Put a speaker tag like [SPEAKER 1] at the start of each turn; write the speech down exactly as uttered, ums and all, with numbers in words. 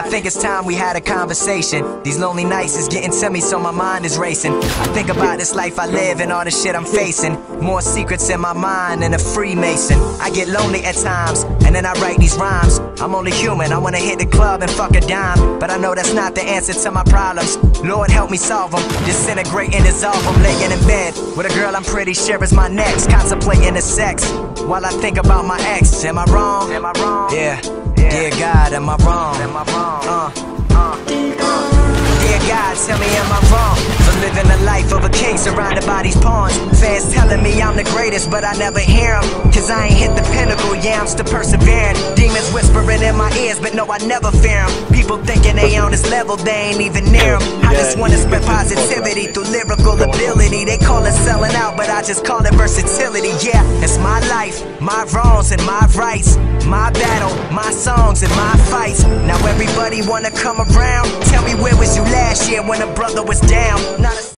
[SPEAKER 1] I think it's time we had a conversation. These lonely nights is getting to me, so my mind is racing. I think about this life I live and all the shit I'm facing. More secrets in my mind than a Freemason. I get lonely at times, and then I write these rhymes. I'm only human, I wanna hit the club and fuck a dime, but I know that's not the answer to my problems. Lord help me solve them, disintegrate and dissolve them. Laying in bed with a girl I'm pretty sure is my next, contemplating the sex while I think about my ex. Am I wrong? Am I wrong? Yeah. Yeah. Dear God, am I wrong? Am I wrong? Uh, uh, uh. Dear God, tell me am I wrong for living the life of a king surrounded by these pawns? Fans telling me I'm the greatest, but I never hear them, cause I ain't hit the pinnacle, yeah, I'm still persevering. Demons whispering in my ears, but no, I never fear them. People thinking they on this level, they ain't even near them. I just wanna spread positivity through lyrical ability. They call it selling out, but I just call it versatility. Yeah, it's my life, my wrongs and my rights, my battle, my songs and my fights. Now everybody wanna come around. Tell me, where was you last year when a brother was down? Not a